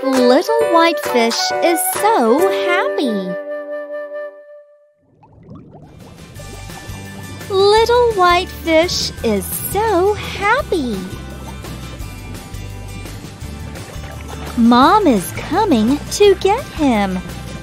Little white fish is so happy. Little white fish is so happy. Mom is coming to get him.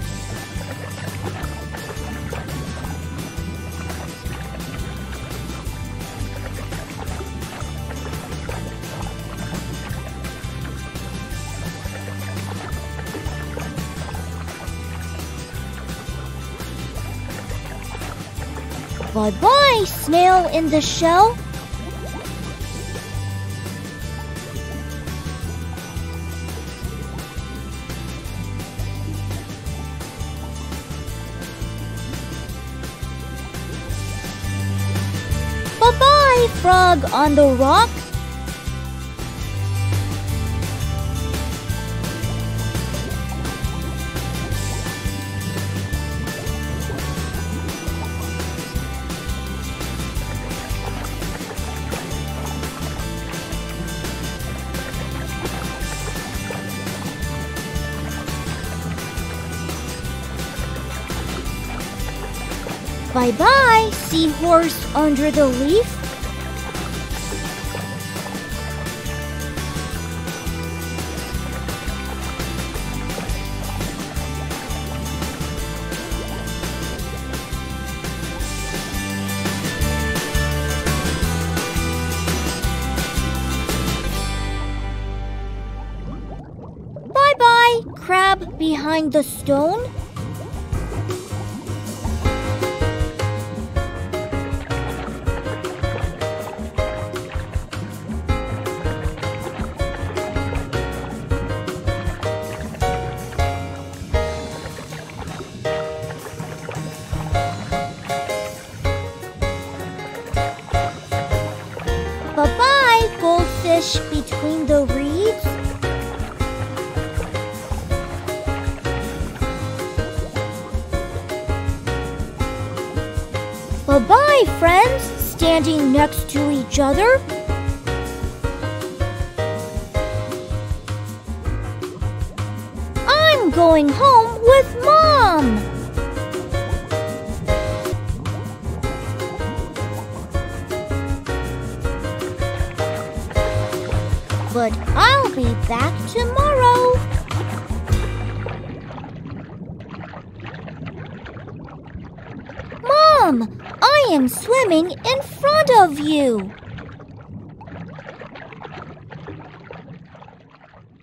Bye-bye, snail in the shell. Bye-bye, frog on the rock. Bye-bye, seahorse under the leaf. Bye-bye, crab behind the stone. Bye-bye, goldfish between the reeds. Bye-bye, friends, standing next to each other. I'm going home with Mom. But I'll be back tomorrow. Mom, I am swimming in front of you.